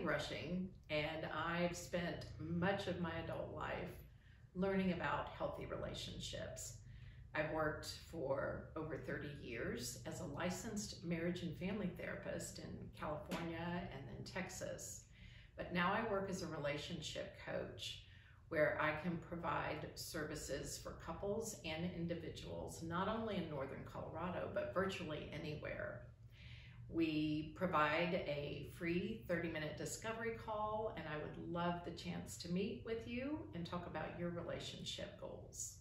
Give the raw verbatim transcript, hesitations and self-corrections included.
rushing, and I've spent much of my adult life learning about healthy relationships. I've worked for over thirty years as a licensed marriage and family therapist in California and then Texas. But now I work as a relationship coach, where I can provide services for couples and individuals, not only in Northern Colorado, but virtually anywhere. We provide a free thirty minute discovery call, and I would love the chance to meet with you and talk about your relationship goals.